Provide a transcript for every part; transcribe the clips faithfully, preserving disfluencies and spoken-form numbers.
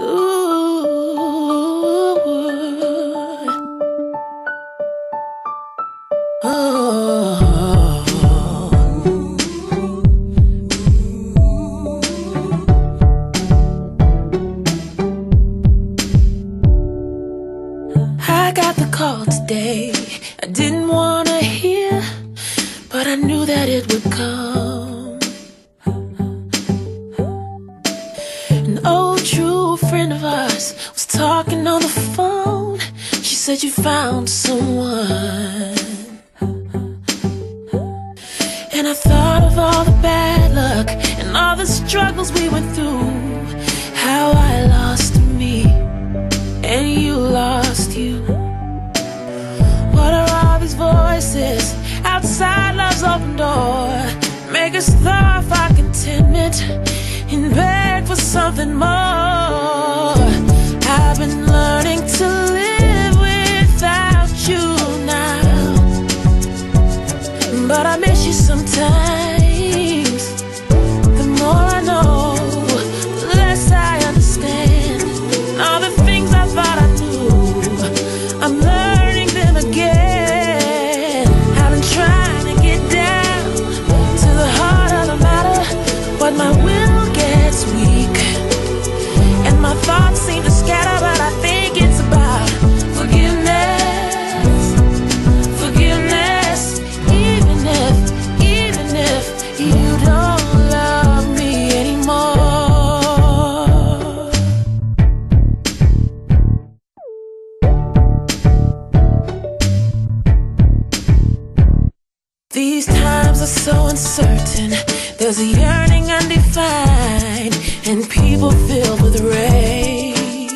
I got the call today. I didn't want to hear, but I knew that it would come. An old true friend of ours was talking on the phone. She said you found someone. And I thought of all the bad luck and all the struggles we went through. How I lost me and you lost you. What are all these voices outside love's open door? Make us throw our contentment and beg for something more. I've been learning to live without you now, but I miss you sometimes. The more I know, the less I understand. All the things I thought I knew, I'm learning them again. I've been trying to get down to the heart of the matter, but my will gets weak and my thoughts seem to scatter. But I think it's about forgiveness, forgiveness. Even if, even if you don't love me anymore. These times are so uncertain. There's a yearning undefined and people filled with rage.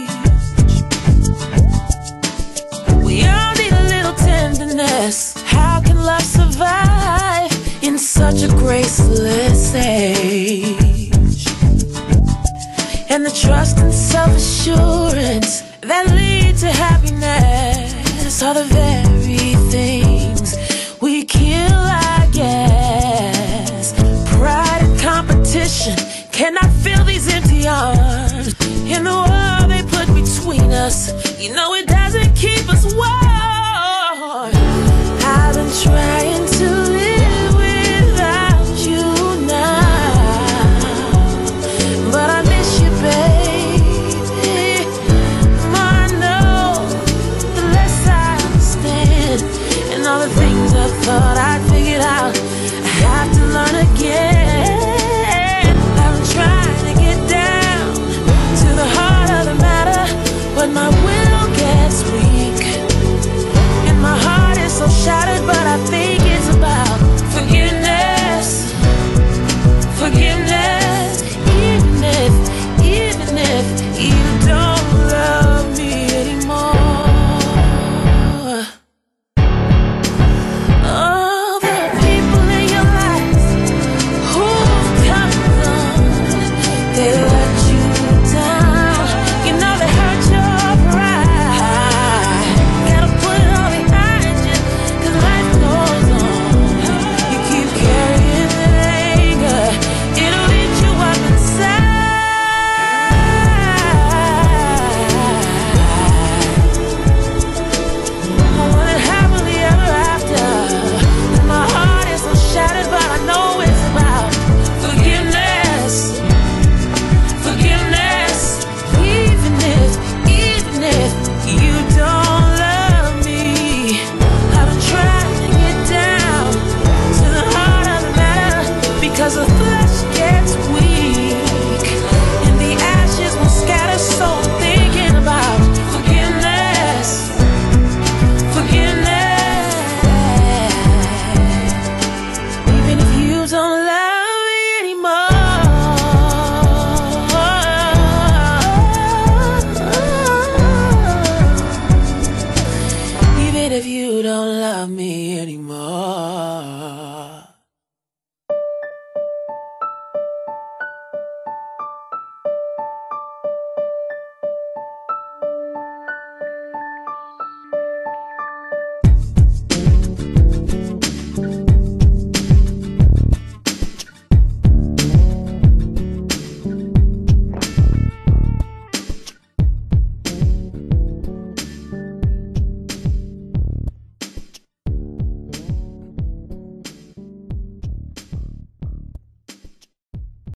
We all need a little tenderness. How can love survive in such a graceless age? And the trust and self-assurance that lead to happiness are the very things we kill, I guess. Pride and competition cannot fill these empty arms. In the world they put between us, you know it doesn't keep us warm. I've been trying